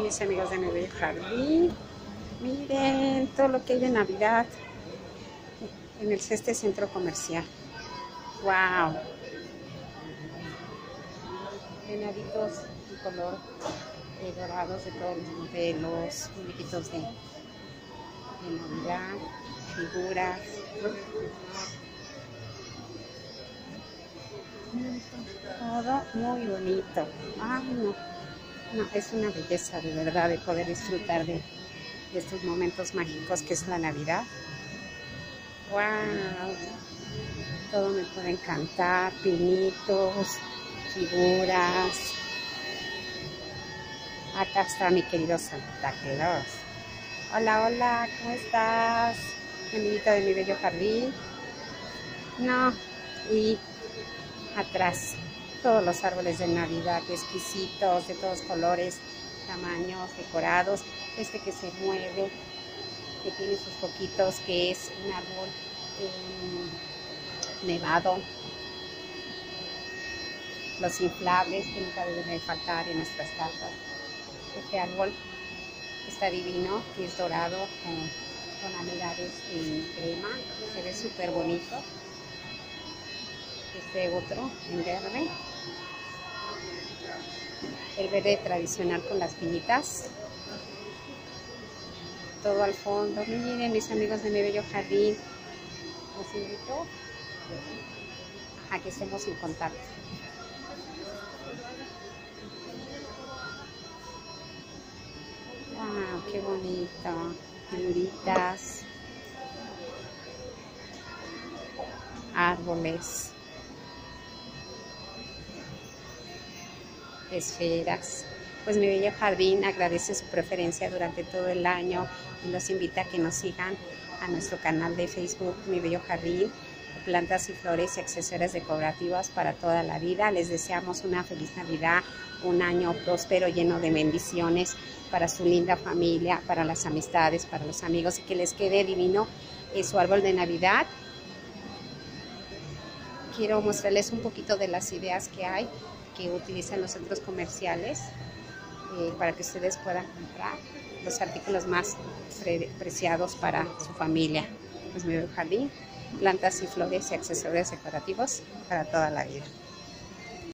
mis amigos de mi bello jardín. Miren todo lo que hay de Navidad en este centro comercial. ¡Wow! Venaditos en color dorados de todos los modelos, muñequitos de Navidad, figuras. Todo muy bonito. Ay, no, es una belleza de verdad de poder disfrutar de estos momentos mágicos que es la Navidad. ¡Wow! Todo me puede encantar, pinitos, figuras. Acá está mi querido Santa Claus. Hola, hola, ¿cómo estás? Amiguita de mi bello jardín. No, y atrás todos los árboles de Navidad exquisitos, de todos colores, tamaños, decorados. Este que se mueve, que tiene sus foquitos, que es un árbol nevado. Los inflables que nunca deben de faltar en nuestras casas. Este árbol está divino, que es dorado con tonalidades en crema, se ve súper bonito. Este otro en verde, el verde tradicional con las piñitas. Todo al fondo. Miren, mis amigos de mi bello jardín, los invito a que estemos en contacto. ¡Wow! ¡Qué bonito! Figuritas, árboles, esferas. Pues mi bello jardín agradece su preferencia durante todo el año y los invita a que nos sigan a nuestro canal de Facebook, Mi Bello Jardín, plantas y flores y accesorios decorativos para toda la vida. Les deseamos una feliz Navidad, un año próspero lleno de bendiciones para su linda familia, para las amistades, para los amigos, y que les quede divino su árbol de Navidad. Quiero mostrarles un poquito de las ideas que hay, que utilizan los centros comerciales para que ustedes puedan comprar los artículos más preciados para su familia. Pues mi bello jardín, plantas y flores y accesorios decorativos para toda la vida.